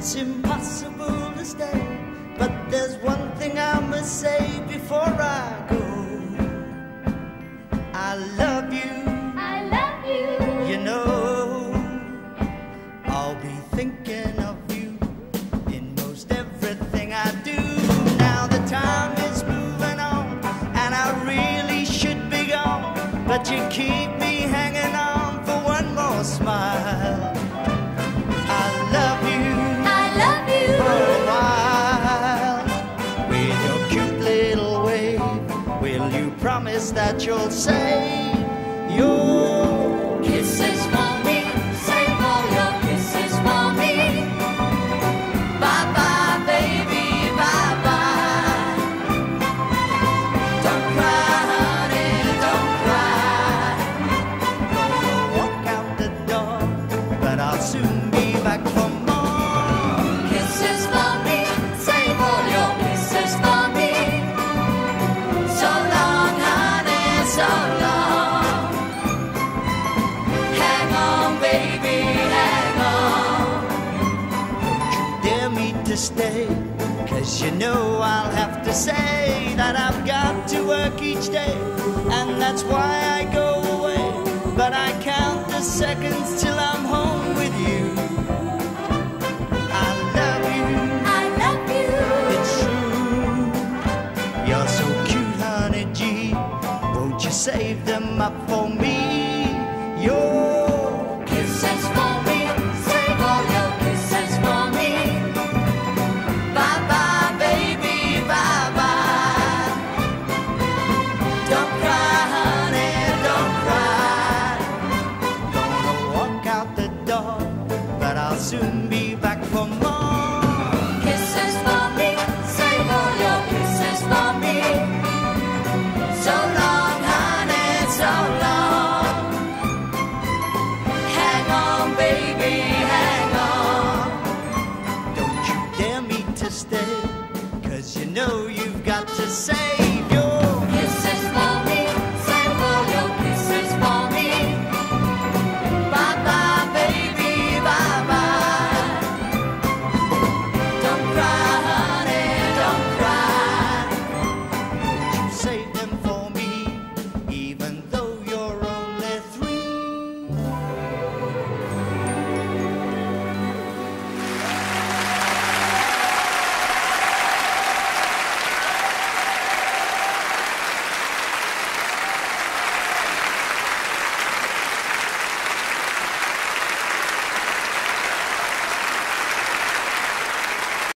It's impossible to stay, but there's one thing I must say before I go. I love you. I love you. You know, I'll be thinking of you in most everything I do. Now the time is moving on, and I really should be gone, but you keep me hanging on for one more smile. I love you. I love you. For a while, with your cute little wave, will you promise that you'll say your Kisses for me, save all your kisses for me. Bye bye, baby, bye bye. Don't cry, honey, don't cry. Gonna walk out the door, but I'll soon be back for more. Kisses for me, save all your kisses for me. So long, honey, so long. Hang on, baby, hang on. Don't you dare me to stay, 'cause you know I'll have to say that I've got to work each day, and that's why I go away. But I count the seconds till I'm home with you. I love you, I love you. it's true. You're so cute, honey G. Won't you save them up for me? Your Kisses for me, save all your kisses for me. Bye bye, baby, bye bye. Don't cry, honey, don't cry. Gonna walk out the door, but I'll soon